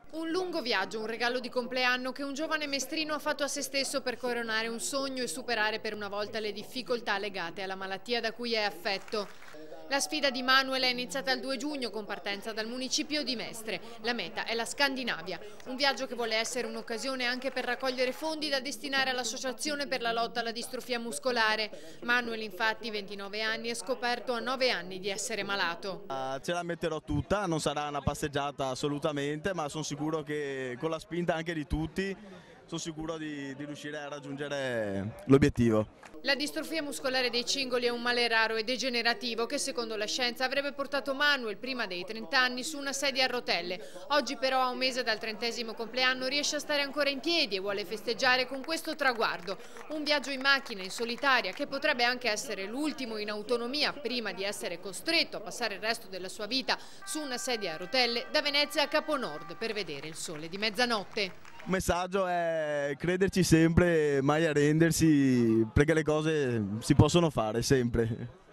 Un lungo viaggio, un regalo di compleanno che un giovane mestrino ha fatto a se stesso per coronare un sogno e superare per una volta le difficoltà legate alla malattia da cui è affetto. La sfida di Manuel è iniziata il 2 giugno con partenza dal municipio di Mestre. La meta è la Scandinavia, un viaggio che vuole essere un'occasione anche per raccogliere fondi da destinare all'Associazione per la lotta alla distrofia muscolare. Manuel, infatti, 29 anni, è scoperto a 9 anni di essere malato. Ce la metterò tutta, non sarà una passeggiata assolutamente, ma sono sicuro che con la spinta anche di tutti, sono sicuro di riuscire a raggiungere l'obiettivo. La distrofia muscolare dei cingoli è un male raro e degenerativo che secondo la scienza avrebbe portato Manuel prima dei 30 anni su una sedia a rotelle. Oggi però, a un mese dal 30° compleanno, riesce a stare ancora in piedi e vuole festeggiare con questo traguardo. Un viaggio in macchina, in solitaria, che potrebbe anche essere l'ultimo in autonomia prima di essere costretto a passare il resto della sua vita su una sedia a rotelle da Venezia a Capo Nord per vedere il sole di mezzanotte. Il messaggio è crederci sempre, mai arrendersi, perché le cose si possono fare sempre.